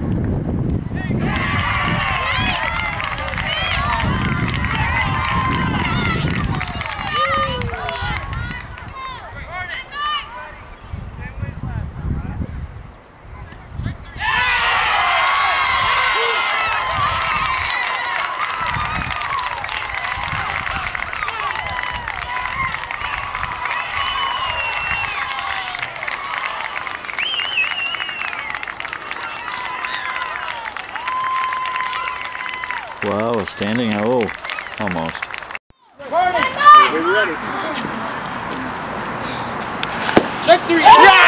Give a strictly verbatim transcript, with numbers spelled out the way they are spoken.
Wow, a standing O, almost. We're ready. Check three. Yeah!